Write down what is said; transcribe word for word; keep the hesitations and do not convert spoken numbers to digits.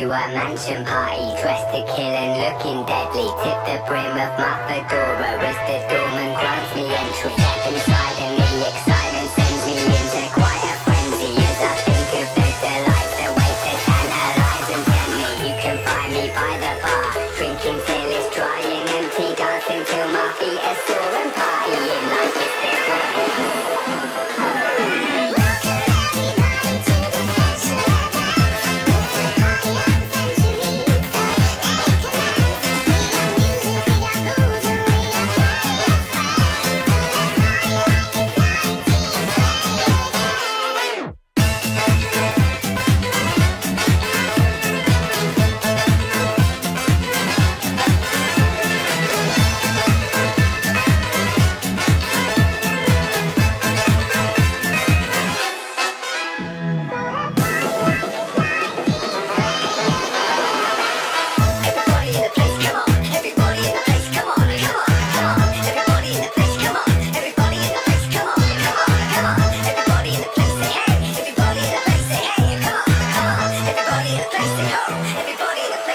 a mansion party, dressed to kill and looking deadly. Tip the brim of my fedora as the doorman grants me entry. Step inside and the excitement sends me into quite a frenzy as I think of the delights that wait to tantalize and tempt me. You can find me by the bar, drinking till it's dry and empty, dancing till my feet are sore and partying like it's the Everybody in the